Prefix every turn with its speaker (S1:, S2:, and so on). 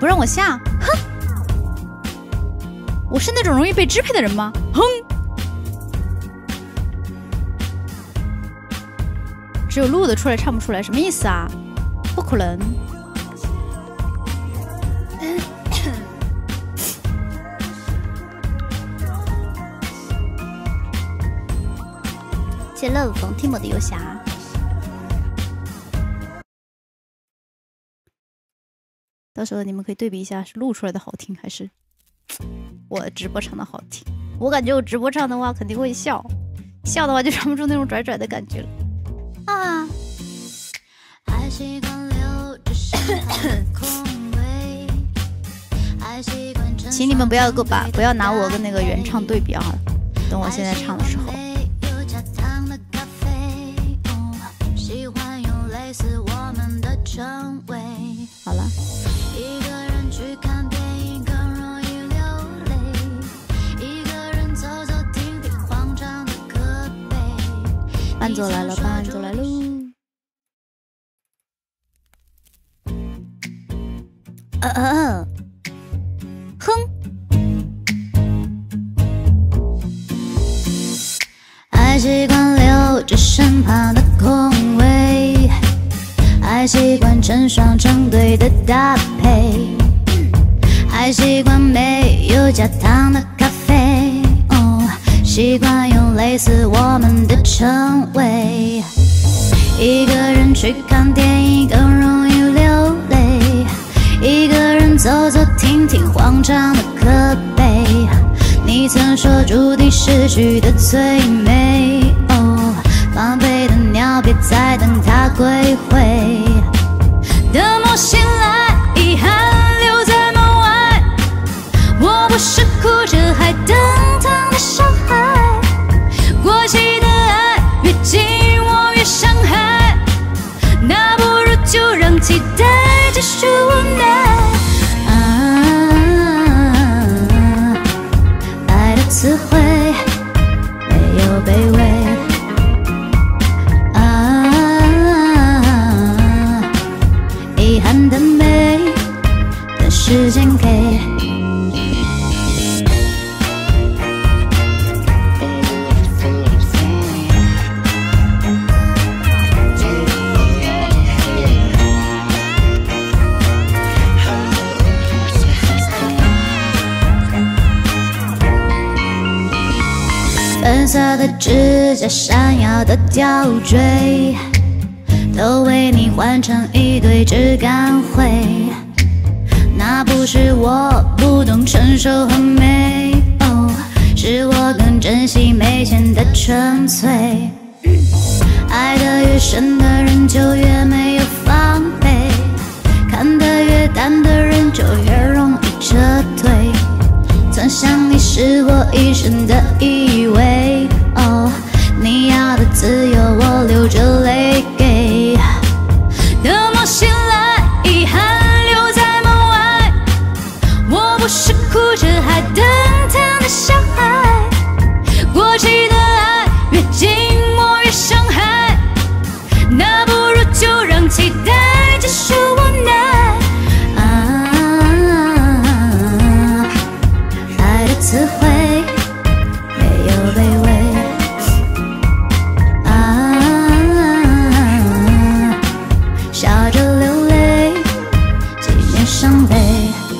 S1: 不让我下，哼！我是那种容易被支配的人吗？哼！只有录的出来唱不出来，什么意思啊？不可能！谢 love 冯 Timo 的游侠。到时候你们可以对比一下，是录出来的好听，还是我直播唱的好听？我感觉我直播唱的话肯定会笑，笑的话就唱不出那种拽拽的感觉了啊！请你们不要拿我跟那个原唱对比啊！等我现在唱的时候。好了。伴奏来了，伴奏来喽！哼！爱习惯留着身旁的空位，爱习惯成双成对的搭配，爱习惯没有加糖的咖啡。习惯用类似我们的称谓，一个人去看电影更容易流泪，一个人走走停停慌张的可悲。你曾说注定失去的最美，防备的鸟别再等它归回。等梦醒来，遗憾留在门外，我不是哭着还等疼的小孩。过期的爱越近我越伤害，那不如就让期待继续无奈。爱的词汇没有卑微，遗憾的美等时间给。粉色的指甲，闪耀的吊坠，都为你换成一堆质感灰。那不是我不懂成熟和美，是我更珍惜没钱的纯粹。爱得越深的人就越没有防备，看得越淡的人就越容易撤退。曾想你是我一生的依偎，你要的自由我流着泪给。等梦醒来，遗憾留在门外，我不是哭着还等疼的小孩。过期的爱越近我越伤害，那不如就让期待结束无奈。词汇没有卑微，笑着流泪，纪念伤悲。